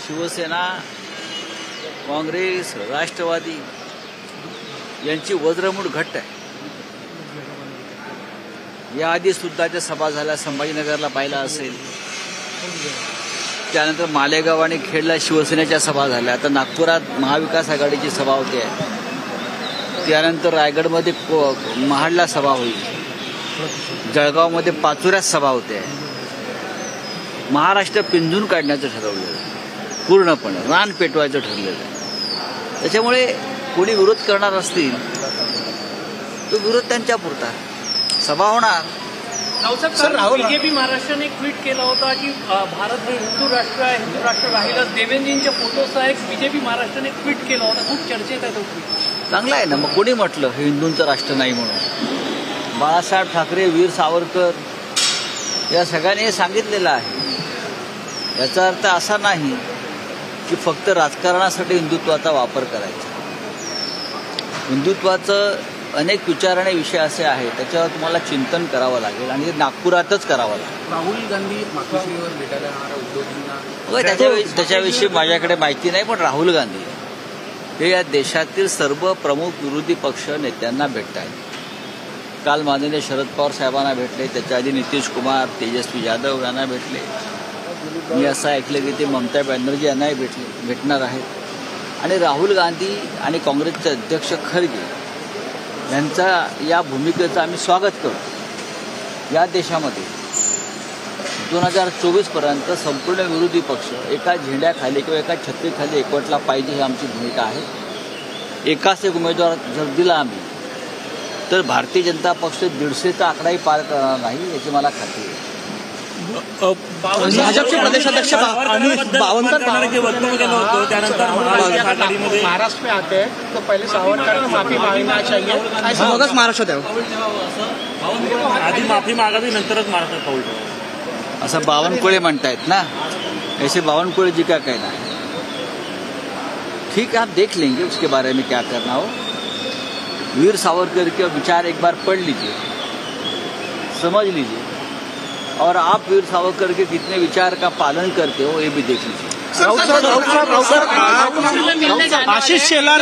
शिवसेना, काँग्रेस, राष्ट्रवादी यांची वज्रमूठ घट्ट आहे. याआधी सुद्धा त्या सभा झाल्या, संभाजीनगरला पाहिला असेल. त्यानंतर मालेगाव आणि खेडला शिवसेनेच्या सभा झाल्या. आता नागपुरात महाविकास आघाडीची सभा होते. त्यानंतर रायगडमध्ये महाडला सभा होईल. जळगावमध्ये पाचोऱ्यात सभा होते. महाराष्ट्र पिंजून काढण्याचं ठरवलेलं आहे, पूर्णपणे रान पेटवायचं ठरलेलं आहे. त्याच्यामुळे कोणी विरोध करणार असतील तो विरोध त्यांच्या पुरता. सभा होणार. बीजेपी महाराष्ट्राने एक ट्विट केला होता की भारत हे हिंदू राष्ट्र आहे, हिंदू राष्ट्र राहिलं. देवेंद्रजींच्या फोटोचा एक बीजेपी महाराष्ट्राने ट्विट केला होता, खूप चर्चेत आहे तो ट्विट. चांगला आहे ना. मग कोणी म्हटलं हे हिंदूंचं राष्ट्र नाही म्हणून? बाळासाहेब ठाकरे, वीर सावरकर या सगळ्यांनी सांगितलेलं आहे. याचा अर्थ असा नाही की फक्त राजकारणासाठी हिंदुत्वाचा वापर करायचा. हिंदुत्वाचं अनेक विचार आणि विषय असे आहेत त्याच्यावर तुम्हाला चिंतन करावं लागेल आणि ते नागपुरातच करावं लागेल. राहुल गांधी मातोश्रीवर भेटायला येणाऱ्या उद्योगांना त्याच्याविषयी माझ्याकडे माहिती नाही, पण राहुल गांधी हे या देशातील सर्व प्रमुख विरोधी पक्ष नेत्यांना भेटत आहेत. काल माननीय शरद पवार साहेबांना भेटले, त्याच्या आधी नितीश कुमार, तेजस्वी यादव यांना भेटले. मी असं ऐकलं की ते ममता बॅनर्जी यांनाही भेटणार आहेत. आणि राहुल गांधी आणि काँग्रेसचे अध्यक्ष खरगे यांचा या भूमिकेचं आम्ही स्वागत करतो. या देशामध्ये 2024 पर्यंत संपूर्ण विरोधी पक्ष एका झेंड्याखाली किंवा एका छत्रीखाली एकवटला पाहिजे ही आमची भूमिका आहे. एकाच एक उमेदवार जर दिला आम्ही तर भारतीय जनता पक्ष 150चा आकडाही पार करणार नाही याची मला खात्री आहे. भाजपचे प्रदेशाध्यक्ष वक्तव्य केलं होतं, त्यानंतर महाराष्ट्र में आते हैं तो पहले सावरकर को माफी मांगना चाहिए, मगच महाराष्ट्रात यावं. आधी माफी मागावी नंतरच महाराष्ट्रात पाऊल ठेवावं असं बावनकुळे म्हणतायत ना. ऐसे बावनकुळे जी का कहना है. ठीक है, आप देख लेंगे उसके बारे में क्या करना हो. वीर सावरकर के विचार एक बार पढ़ लीजिए, समझ लीजिए, और आप वीर सावरकर के कितने विचार का पालन करते हो ये भी देख लीजिए. आशीष शेलार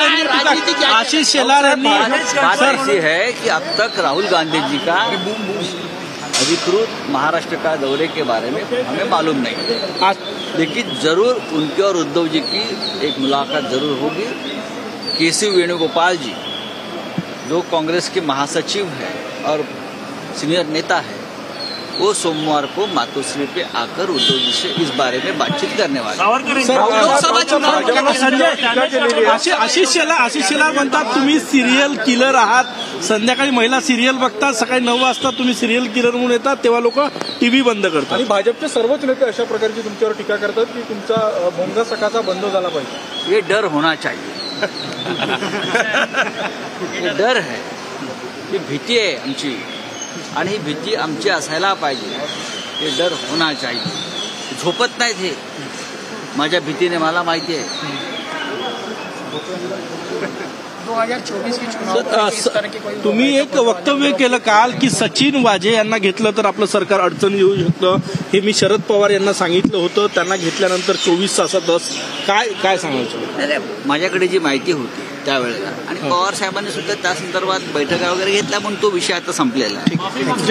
बात ऐसी है कि अब तक राहुल गांधी जी का अधिकृत महाराष्ट्र का दौरे के बारे में हमें मालूम नहीं, लेकिन जरूर उनके और उद्धव जी की एक मुलाकात जरूर होगी. केसी वेणुगोपाल जी जो कांग्रेस के महासचिव हैं और सीनियर नेता है, वो सोमवार को मातोश्री पे आकर उद्धव जी से इस बारे में बातचीत करने वाले. लोकसभा चुनाव आशिष शेलार म्हणतात तुम्ही सिरियल किलर आहात. संध्याकाळी महिला सिरियल बघतात, सकाळी 9 वाजता तुम्ही सिरियल किलर म्हणून येतात, तेव्हा लोक टीव्ही बंद करतात. आणि भाजपचे सर्वच नेते अशा प्रकारची तुमच्यावर टीका करतात की तुमचा भोंगा सकाळचा बंद झाला पाहिजे. ये डर होना चाहिए. ये डर है, ही भीती आहे आमची आणि ही भीती आमची असायला पाहिजे. हे डर होना चाहिए. झोपत नाहीत हे माझ्या भीतीने, मला माहिती आहे. 2024 की चुनाव तुम्ही एक वक्तव्य केलं काल की सचिन वाझे यांना घेतलं तर आपलं सरकार अडचण येऊ शकतं. हे मी शरद पवार यांना सांगितलं होतं. त्यांना घेतल्यानंतर 24 तासात काय सांगायचं? नाही, माझ्याकडे जी माहिती होती त्यावेळेला आणि पवार साहेबांनी सुद्धा त्या संदर्भात बैठका वगैरे घेतल्या, म्हणून तो विषय आता संपलेला आहे.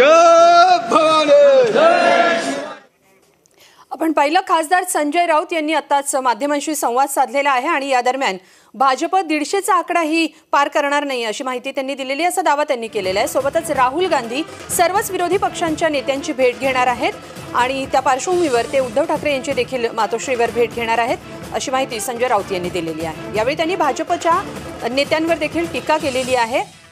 आपण पाहिलं खासदार संजय राऊत यांनी आताच माध्यमांशी संवाद साधलेला आहे आणि या दरम्यान भाजप 150चा आकडाही पार करणार नाही अशी माहिती त्यांनी दिलेली, असा दावा त्यांनी केलेला आहे. सोबतच राहुल गांधी सर्वच विरोधी पक्षांच्या नेत्यांची भेट घेणार आहेत आणि त्या पार्श्वभूमीवर ते उद्धव ठाकरे यांची देखील मातोश्रीवर भेट घेणार आहेत अशी माहिती संजय राऊत यांनी दिलेली आहे. यावेळी त्यांनी भाजपच्या नेत्यांवर देखील टीका केलेली आहे.